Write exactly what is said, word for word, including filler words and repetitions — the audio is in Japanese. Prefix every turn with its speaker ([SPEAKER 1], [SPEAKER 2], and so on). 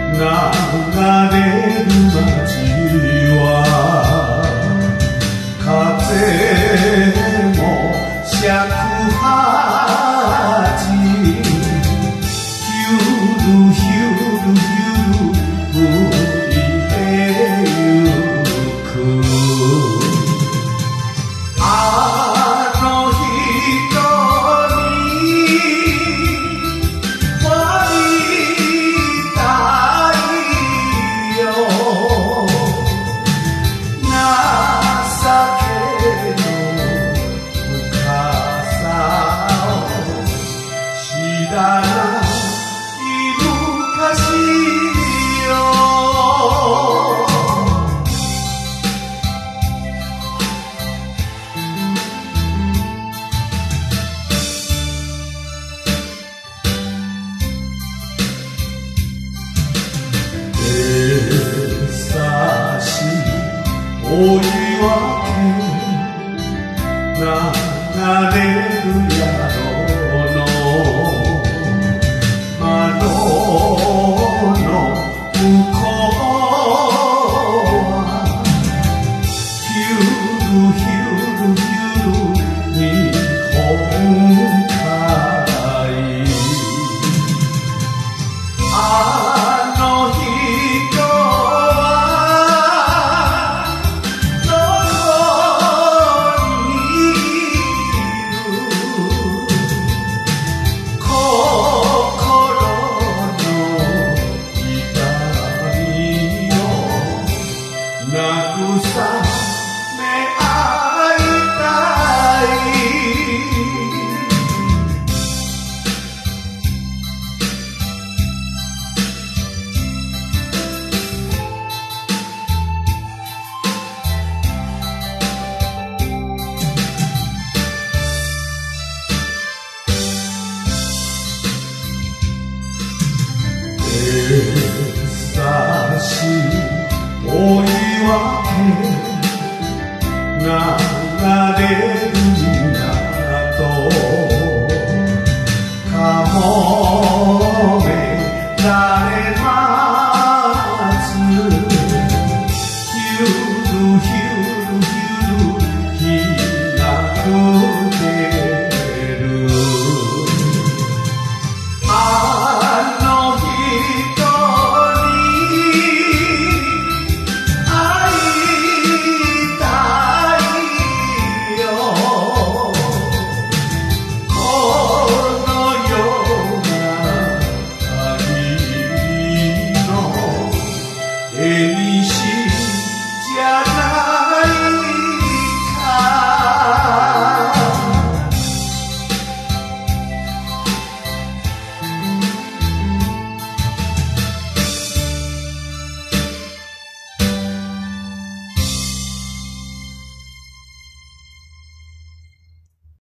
[SPEAKER 1] 流れる街は風も尺八ゆるゆるゆる吹いてゆくあの人に会いたいよ情けの深さを知らない昔よ優しい追い分け流れる宿の窓の向こうはゆるゆるゆる日本海あの人優しい追い分け